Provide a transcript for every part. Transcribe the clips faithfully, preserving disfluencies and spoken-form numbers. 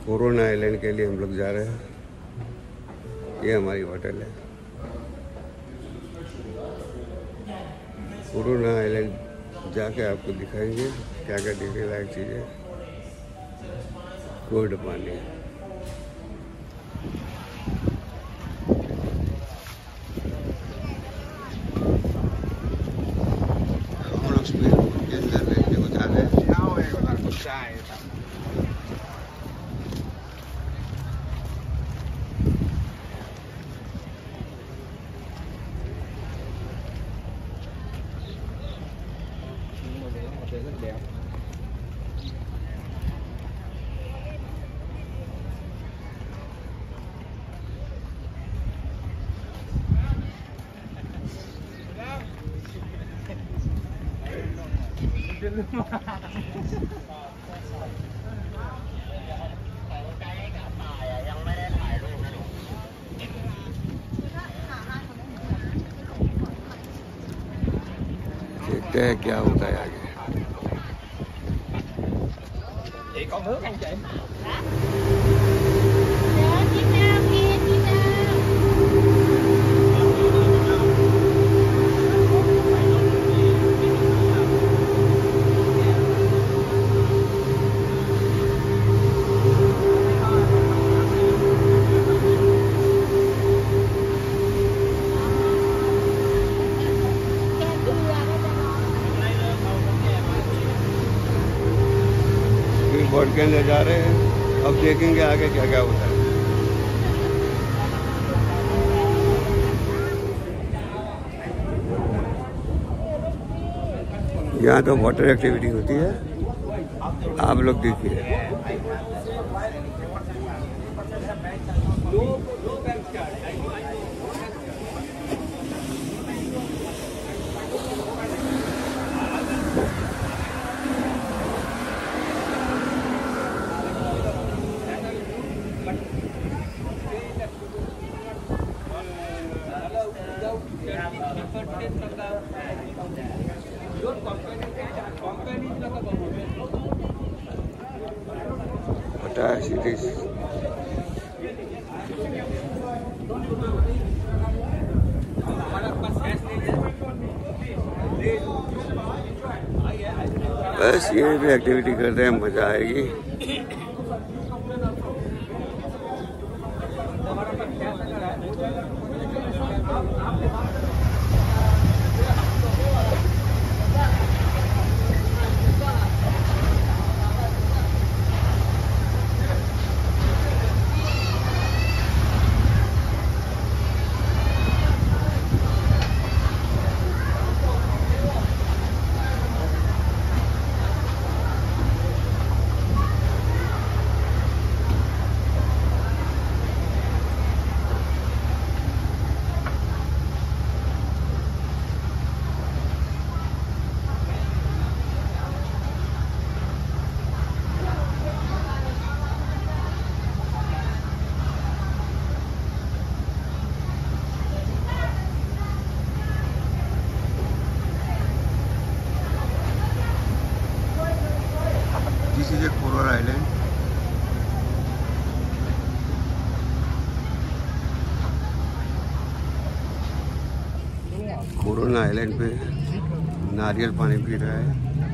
Corona island के लिए हम लोग जा रहे हैं। ये हमारी होटल है। कोरोना आइलैंड जाके आपको दिखाएंगे क्या क्या देखने लायक चीज़ें। कोल्ड पानी हम लोग स्विमिंग पूल के अंदर रहने को जा रहे हैं। देखते हैं क्या होता है आगे। Chị con nước không chị? Board के अंदर जा रहे हैं। अब देखेंगे आगे क्या क्या होता है। यहाँ तो वाटर एक्टिविटी होती है, आप लोग देखिए। Cities. बस ये भी एक्टिविटी करते हैं, मजा आएगी। This is a Korora Island. Korora island पे नारियल पानी पी रहा है।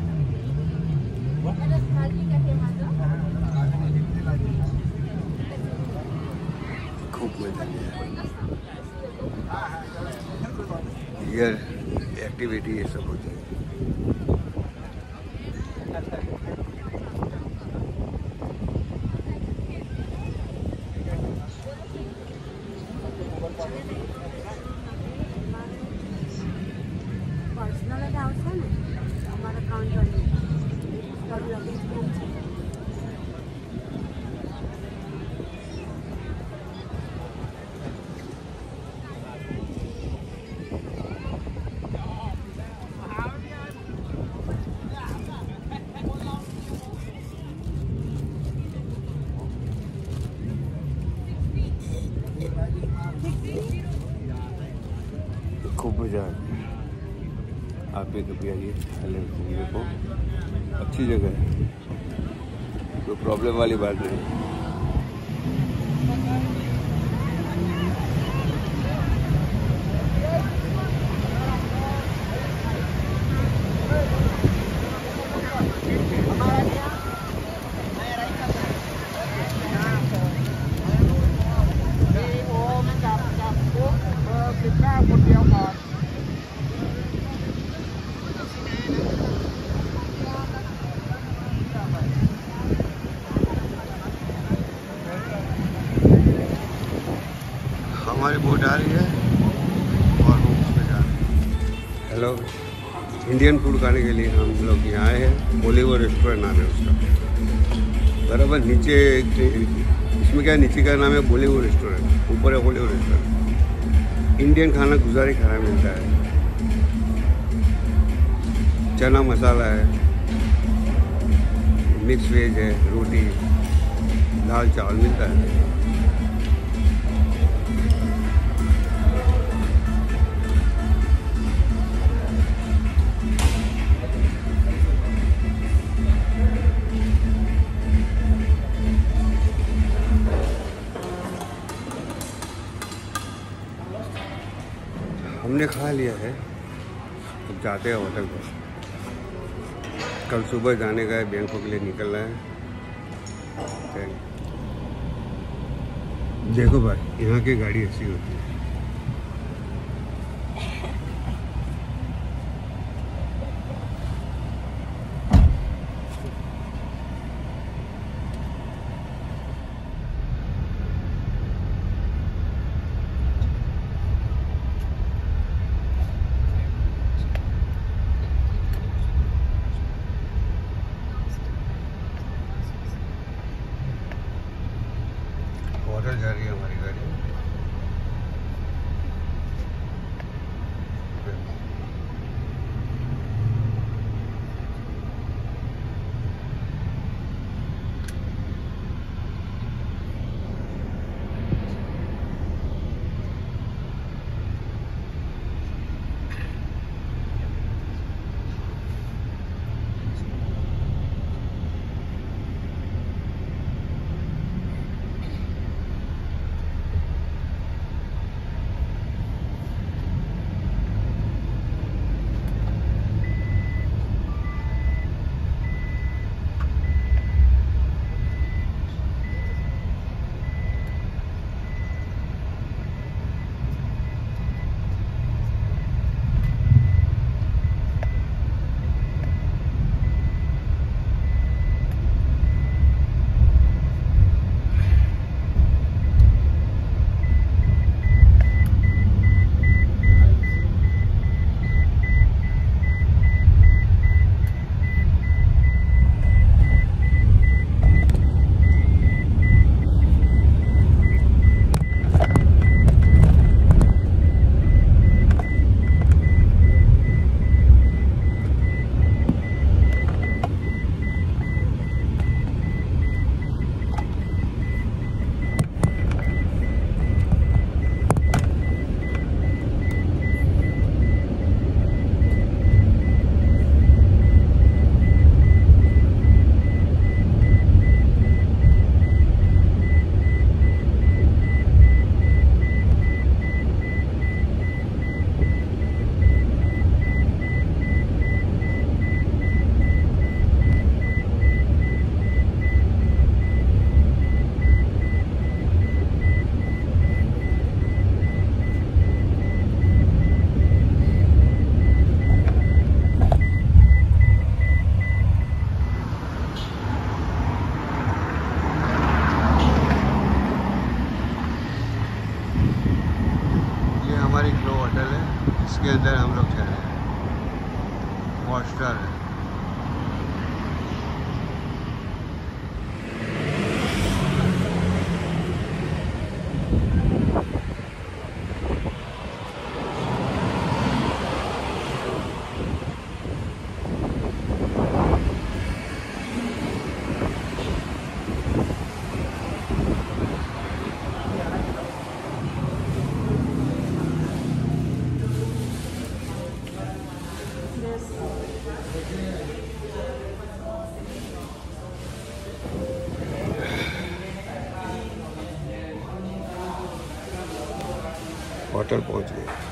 खूब मजा ये एक्टिविटी ये सब होती है। खूब मजा आ गया। आप भी कभी आइए थाईलैंड घूमने को, अच्छी जगह है, कोई प्रॉब्लम वाली बात नहीं। बोट आ रही है और हम उसमें जा रहे हैं। हेलो, इंडियन फूड खाने के लिए हम लोग यहाँ आए हैं। ओलिवर रेस्टोरेंट नाम है उसका। बराबर नीचे इसमें क्या है, नीचे का नाम है बॉलीवुड रेस्टोरेंट, ऊपर है हॉलीवुड रेस्टोरेंट। इंडियन खाना, गुजारी खाना मिलता है। चना मसाला है, मिक्स वेज है, रोटी, दाल चावल मिलता है। हमने खा लिया है, अब जाते हैं होटल पर। कल सुबह जाने का है, बैंकॉक के लिए निकलना है। देखो भाई, यहाँ की गाड़ी ऐसी होती है। होटल जा रही है हमारी गाड़ी। हमारी ग्लो होटल है, इसके अंदर हम लोग ठहरे हैं। हॉटस्टार है। होटल पहुंच गए।